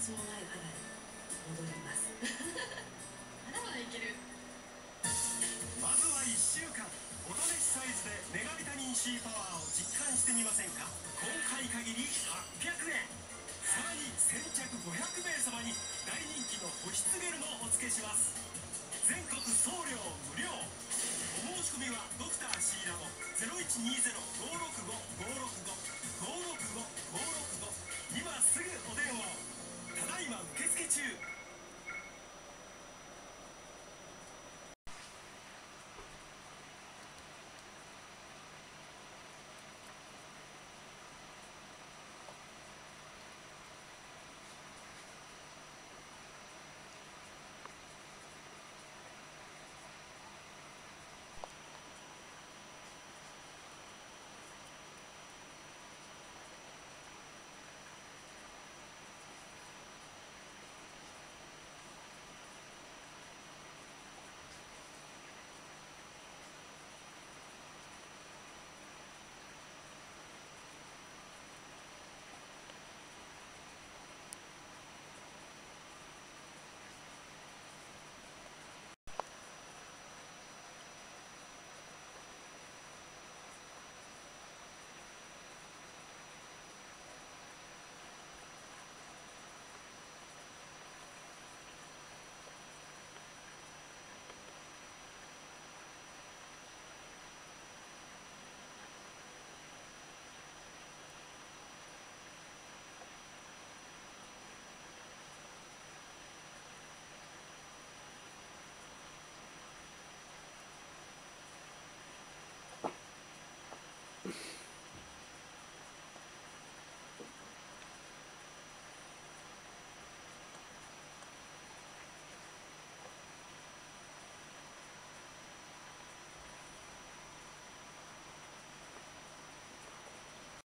つもない肌に戻りますまだまだいける。 まずは1週間お試しサイズでメガビタミン C パワーを実感してみませんか。今回限り800円、さらに先着500名様に大人気の保湿ゲルもお付けします。全国送料無料。お申し込みはドクター C ラボ0120-565-565 565-565、今すぐお電話を。ただいま受付中。